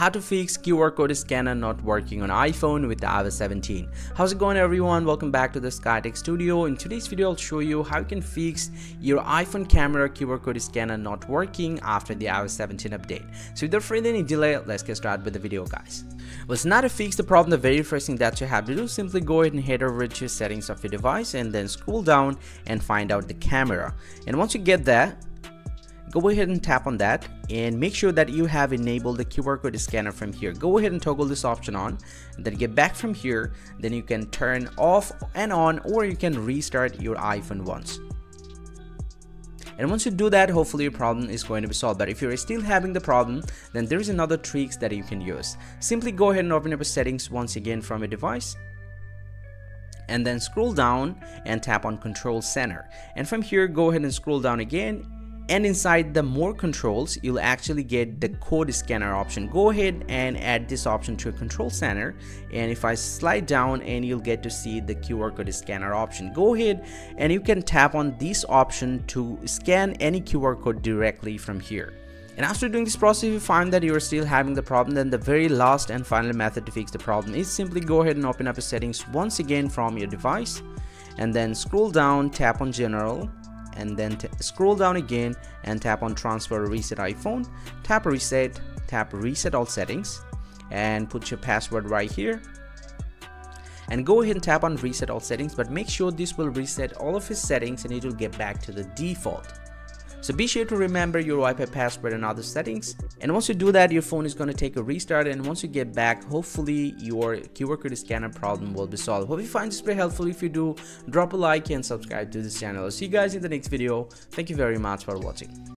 How to fix QR code scanner not working on iPhone with the iOS 17. How's it going, everyone? Welcome back to the SkyTech Studio. In today's video, I'll show you how you can fix your iPhone camera QR code scanner not working after the iOS 17 update. So without further any delay, let's get started with the video, guys. Well, it's not to fix the problem. The very first thing that you have to do is simply go ahead and head over to settings of your device and then scroll down and find out the camera. And once you get that, go ahead and tap on that and make sure that you have enabled the QR code scanner from here. Go ahead and toggle this option on, and then get back from here. Then you can turn off and on, or you can restart your iPhone once. And once you do that, hopefully your problem is going to be solved. But if you're still having the problem, then there's another tricks that you can use. Simply go ahead and open up your settings once again from your device, and then scroll down and tap on Control Center. And from here, go ahead and scroll down again. And inside the more controls, you'll actually get the code scanner option. Go ahead and add this option to a control center, and if I slide down, and you'll get to see the QR code scanner option. Go ahead and you can tap on this option to scan any QR code directly from here. And after doing this process, if you find that you are still having the problem, then the very last and final method to fix the problem is simply go ahead and open up your settings once again from your device, and then scroll down, tap on General, and then scroll down again and tap on Transfer or Reset iPhone. Tap Reset all settings, and put your password right here, and go ahead and tap on Reset all settings, but make sure this will reset all of his settings and it will get back to the default. So be sure to remember your Wi-Fi password and other settings. And once you do that, your phone is going to take a restart, and once you get back, hopefully your QR code scanner problem will be solved. Hope you find this very helpful. If you do, drop a like and subscribe to this channel. I'll see you guys in the next video. Thank you very much for watching.